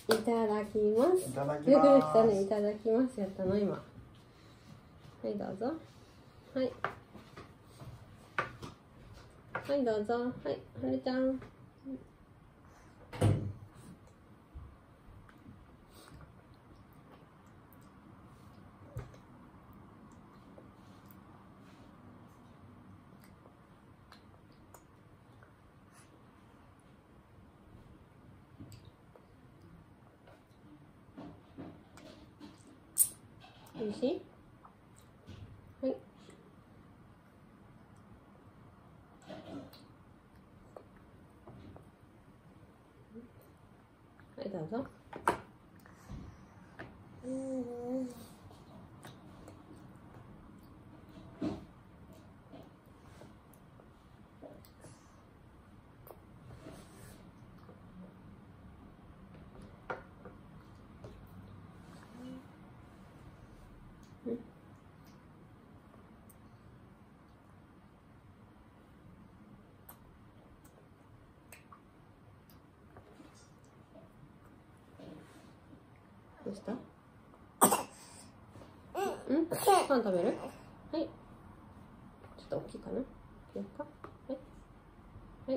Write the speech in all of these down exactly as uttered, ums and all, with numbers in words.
いただきます。 いただきよくできます。 たね。いただきますやったの今。はいどうぞ。はい。はいどうぞ。はい、はるちゃん。おいしい？はい。はいどうぞ。うん。どうした？うん？パン食べる？はい。ちょっと大きいかな？大きいか？はい。はい。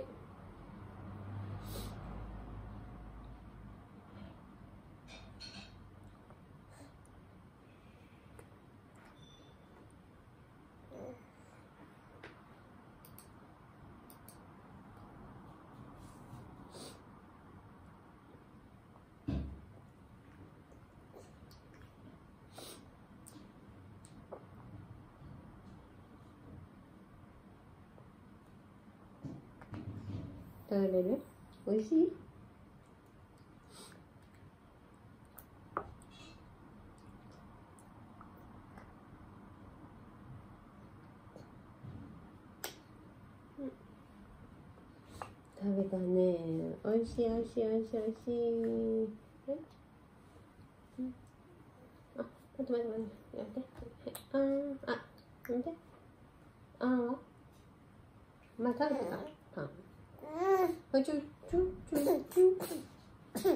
食べれる？おいしい？食べたね。おいしいおいしいおいしいおいしい。はい。うん。あ、待って待って待って。やめて。はい。あー、あ、やめて。あーは？まあ食べてた？パン。あ、ちょ、ちょ、ちょ、ちょ。ちょ、ち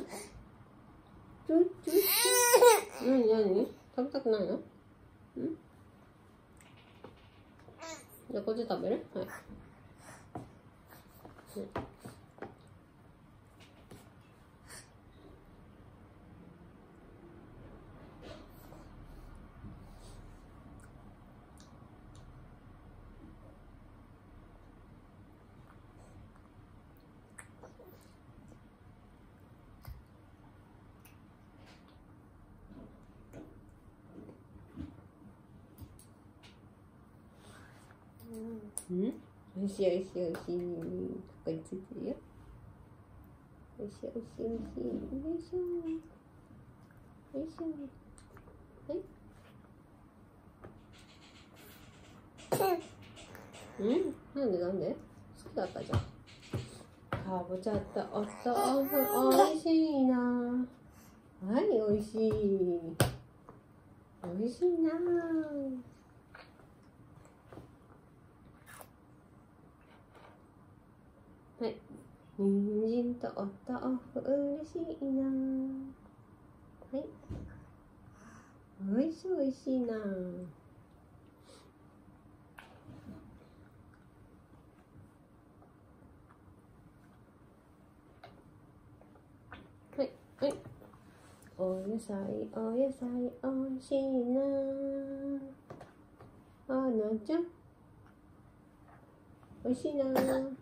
ょ。なになに？食べたくないの？ん？じゃあこっち食べる？はい。うん。うん、おいしいおいしいおいしい。ここについてるよ。おいしいおいしいおいしい。よいしょ。よいしょ。はい。うん？なんでなんで？好きだったじゃん。かぼちゃとお豆腐おいしいな。はい、おいしい。おいしいな。はい。人参とお豆腐うれしいな。はい。おいしいおいしいな。はいはい。お野菜お野菜おいしいな。あなちゃんおいしいな。うん。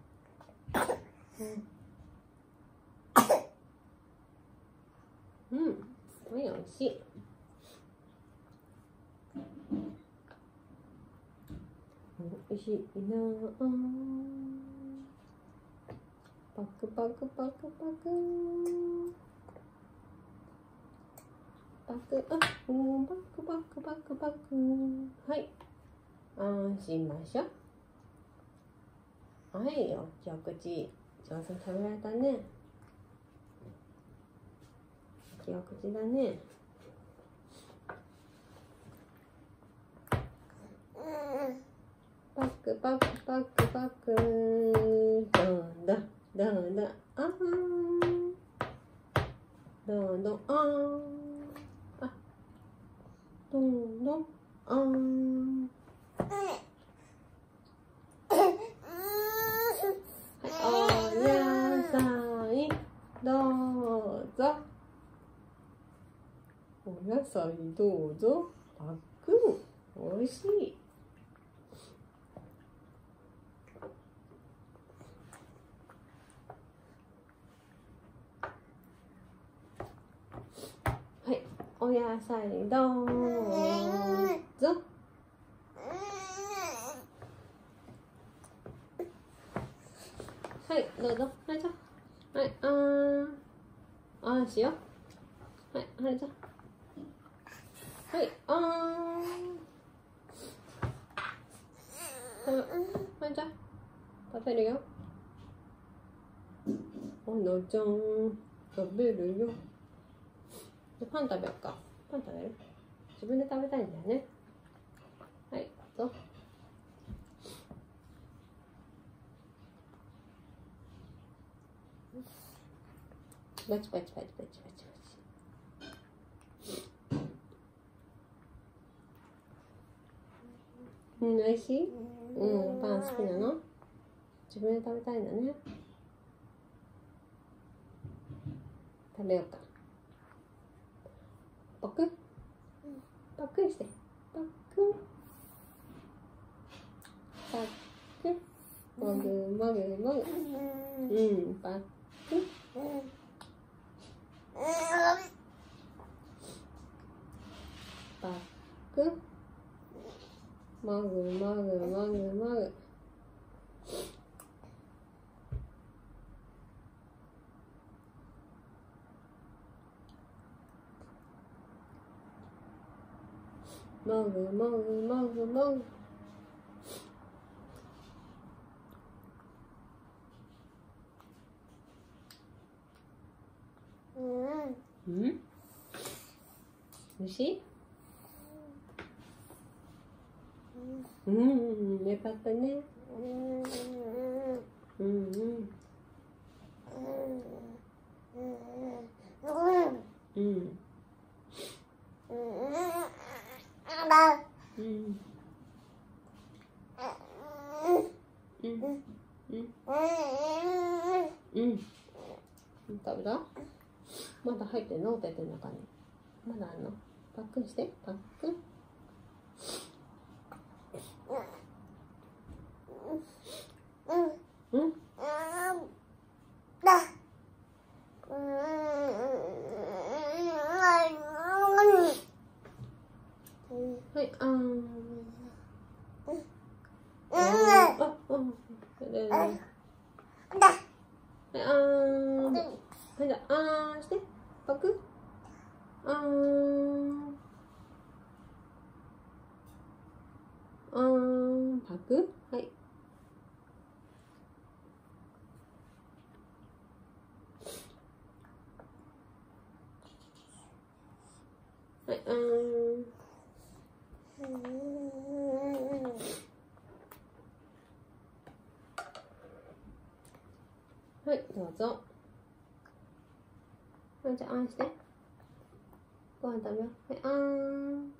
うん、おいしい。おいしいな。パクパクパクパク。パク、あ、うん、パクパクパクパク。はい。安心しましょう。はい、お口上手に食べられたね。お口だね。パクパクパクパク。どうだどうだ。あはーん。 どんどんあーん。あ、どんどんあーん。はい、お野菜どうぞ。お野菜どうぞ。パックン、おいしい。はい、お野菜どうぞ。はい、どうぞ。はい、じゃはい、あーん。あーんしよう。はい、はい、じゃはい、あーん。はい、じゃ食べるよ。おのちゃん、食べるよ。パン食べようか。パン食べる？自分で食べたいんだよね。はい、どうぞ。パチパチパチパチパチパチ。うん、おいしい？うん、パン好きなの？自分で食べたいんだね。食べようか。パクッパクッして。パクッパクッもぐもぐもぐ。うん、パクッパクッもぐもぐもぐもぐ。もぐもぐもぐもぐ。うん。おいしい？うん、よかったね。うんうん。うん。うん。うん。うん。食べた？まだ入ってんの？おてての中に。まだあるの？パックンして。パックン。うん。うん。はい、あーん。あ、うん。はい、あーん。はい、じゃあ、あーんして。パク。あーん。あーん。パク。はい。はい、あーん。はい、どうぞ。はい、じゃあ、あんして。ご飯食べよう。はい、あーん。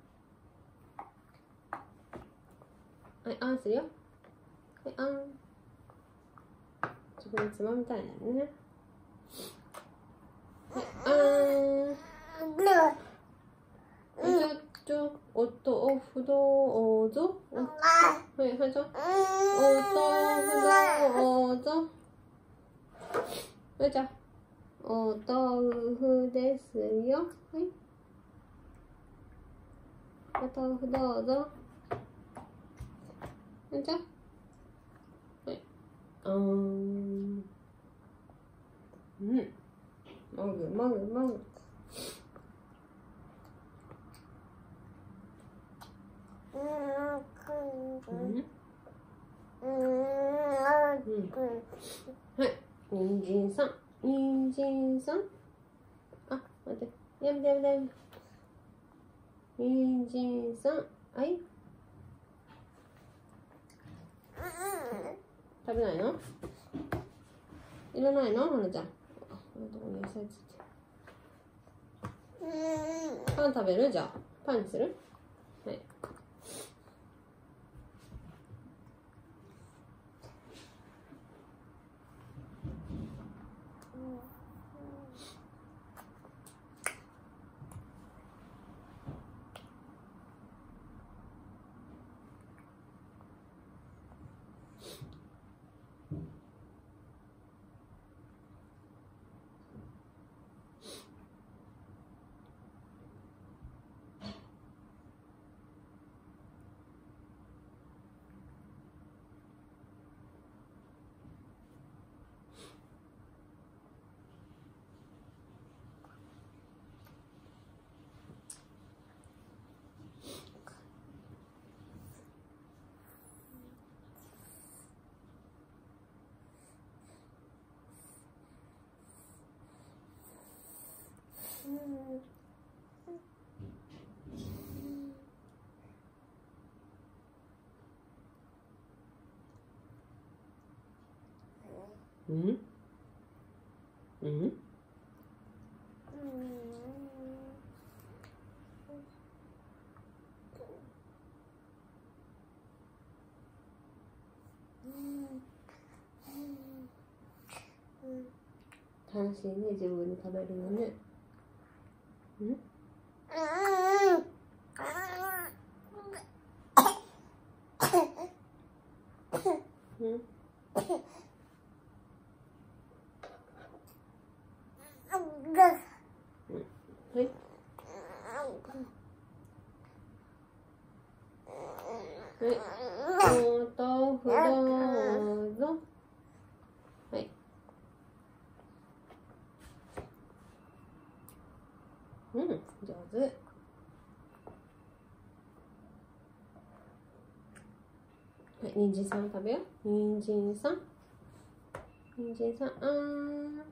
はい、あんするよ。はい、あん。自分でつまみたいなのね。はい、あーん。ちょっと、お豆腐どうぞ。はい、はい、じゃあ。お豆腐どうぞ。はい、じゃあ。お豆腐ですよ。はい。お豆腐どうぞ。はい、じゃあ。はい。あーん。うん。もぐもぐもぐ。うん。うん。はい。人参さん。人参さん。あ、待って。やめてやめてやめて。人参さん。はい。食べないの？いらないの？はなちゃん。あ、野菜ついてる。 パン食べる？じゃあパンにする？はい。うん？うん？楽しいね、自分で食べるのね。うん？うん？はい。はい。お豆腐どうぞ。はい。うん、上手。はい、人参さん食べよう。人参さん。人参さん、あー。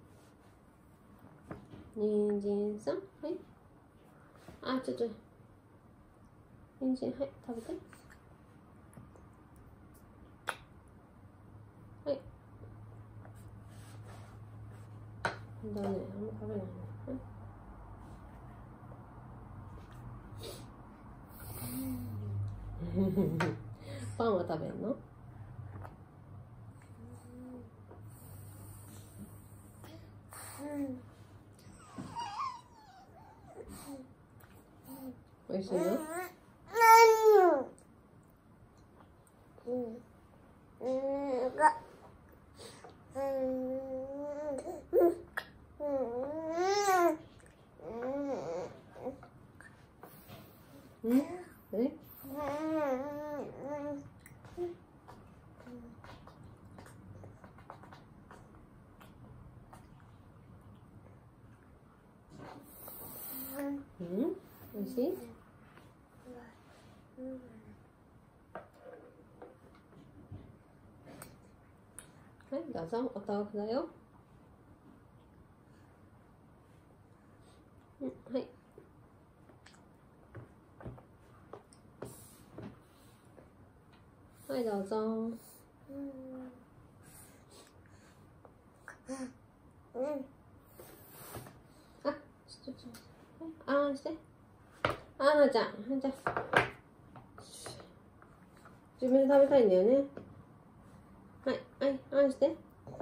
人参さん、はい。あ、ちょっと。人参、はい、食べて。はい。だね、あんま食べないね。はい。パンは食べんの？おいしいの？うん？え？うん？おいしい？はい、どうぞ、お豆腐だよ。うん、はい。はい、どうぞ。あ、ちょっと、はい、あーして。あーなちゃん、はんちゃん。自分で食べたいんだよね。はい、はい、あーして。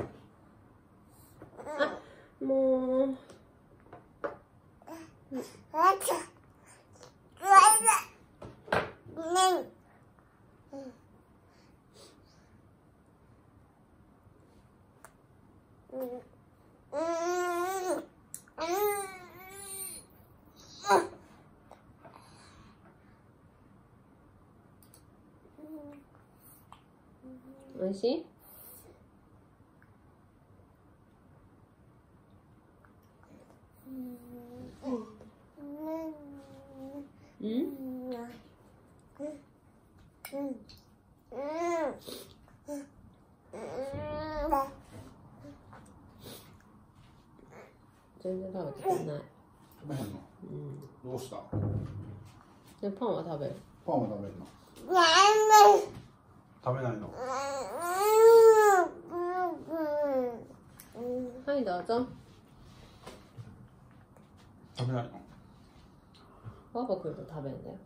あ、もう。うん。おいしい？うん？全然食べてくれない。 食べへんの？うん。どうした？ で、パンは食べる？ パンは食べるの？食べないの？ はい、どうぞ。 食べないの？ パパ来ると食べるんだよ。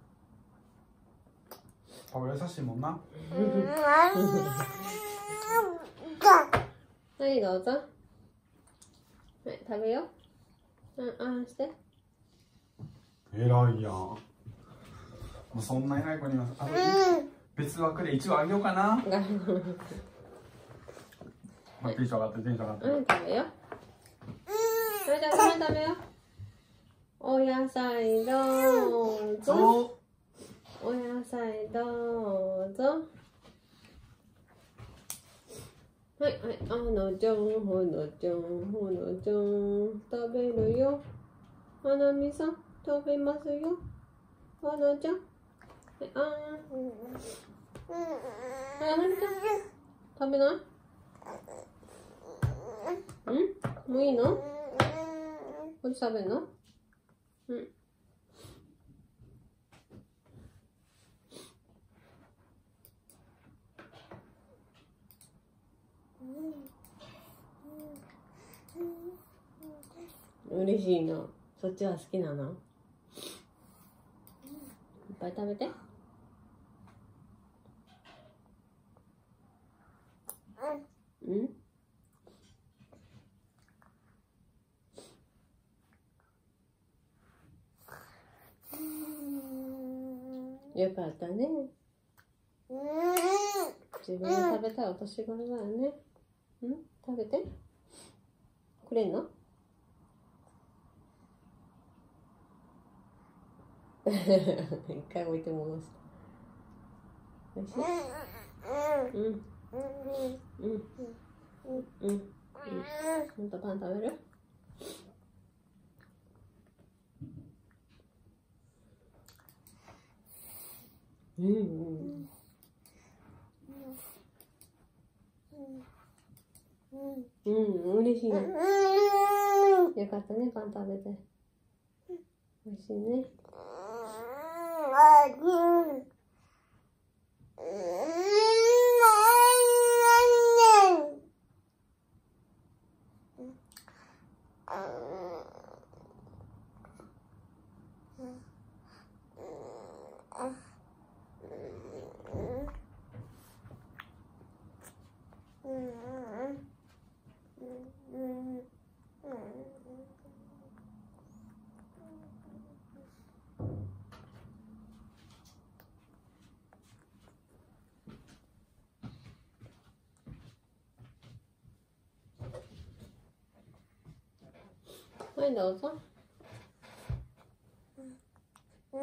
パパ優しいもんな。 はいどうぞ。はい、食べよう。うん、ああして。 偉いやん。もうそんな偉い子にはあの別枠で一応あげようかな。まあ、テンション上がってテンション上がって。 うん、食べよう。はい、じゃあご飯食べよう。お野菜どうぞ。お野菜どうぞ。はいはい、あのちゃん、ほのちゃん、ほのちゃん、食べるよ。はなみさん、食べますよ。はなちゃん。はい、あー。あ、はなちゃん、食べない？ん？もういいの？これ食べるの？うん。嬉しいな。そっちは好きなの？いっぱい食べて。うん？よかったね。自分が食べたいお年頃だよね。うん？食べて。くれんの？一回置いて戻す。おいしい？うん。うん。うん。うん。うん。ほんとパン食べる？うんうん。うん、嬉しいね。よかったね、パン食べて。美味しいね。はい、どうぞ。うん。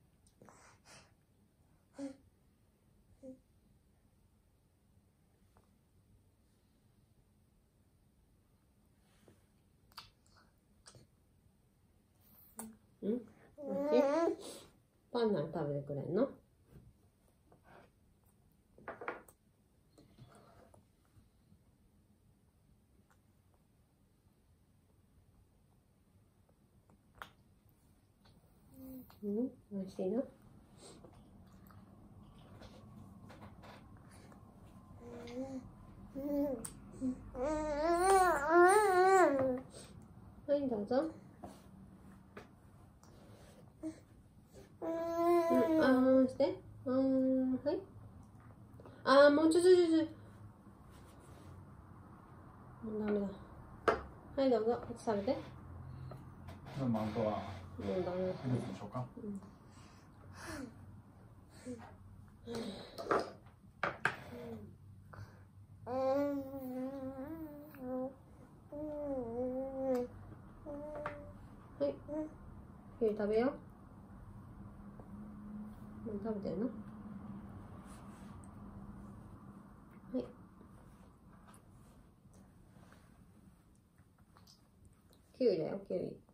うん。おいしい？パン何食べてくれんの？うん、おいしいの？はい、どうぞ。うん、あーして。うん、はい。あー、もうちょちょちょちょ。もうダメだ。はい、どうぞ。こっち食べて。 でもあとはもうダメだ。 フルーツにしようか。 うんはい。キウイ食べよう。もう食べてるの？はい。キウイだよ、キウイ。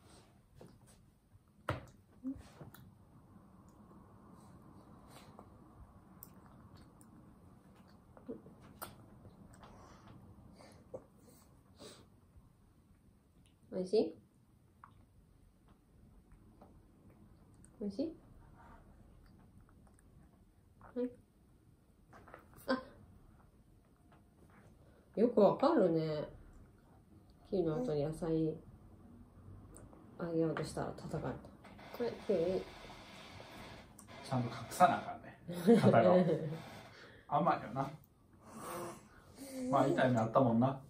おいしい？おいしい？はい。あ、よくわかるね。キウイの後に野菜あげようとしたら叩かれた。はい、キウイ。 ちゃんと隠さなあかんね、肩が甘いよな。まあ痛い目あったもんな。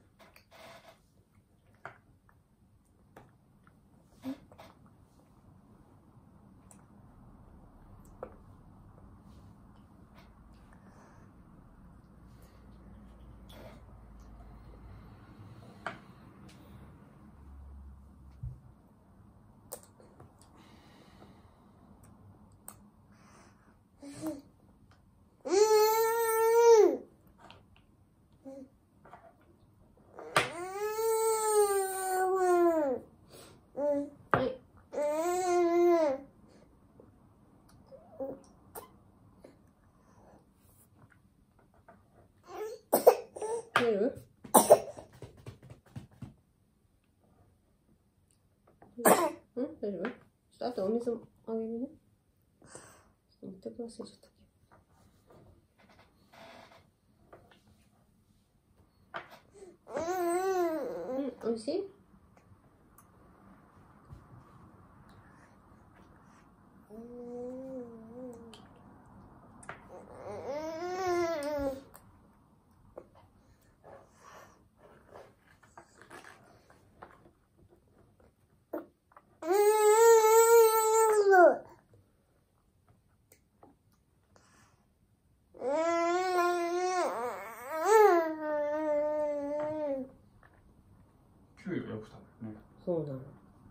見える？うん、大丈夫？ちょっとあとお水あげるね。ちょっと持ってく忘れちゃった。うん、おいしい？ キウイはよく食べるね。 そうなの。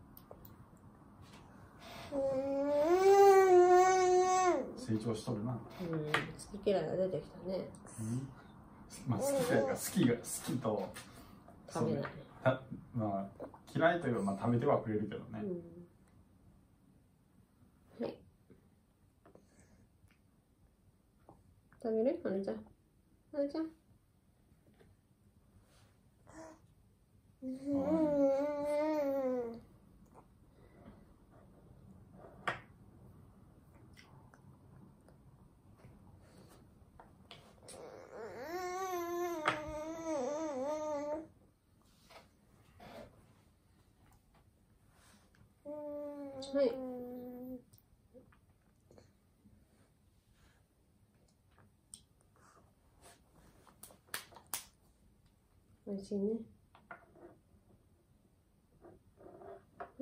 成長しとるな。 うん、好き嫌いが出てきたね。 うん、まあ好き嫌いが好きが好きと食べない。 たまあ嫌いというかまあ食べてはくれるけどね。 うん、はい。食べる？はなちゃん。はなちゃん。うん。はい。おいしいね。うん。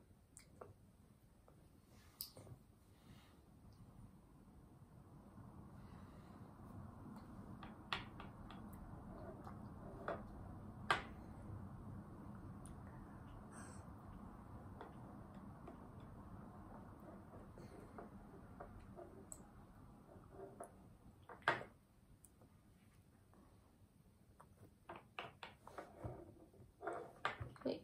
はい。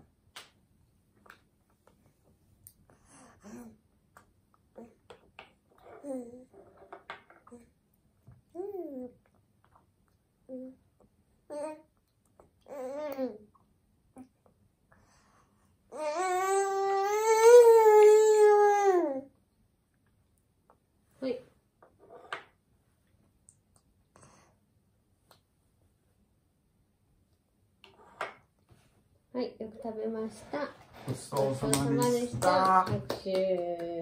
はい。はい、よく食べました。 ごちそうさまでした。 拍手。